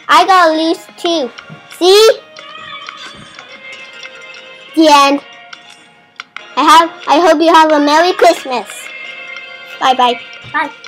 I got at least 2. See? The end. I hope you have a Merry Christmas. Bye bye. Bye.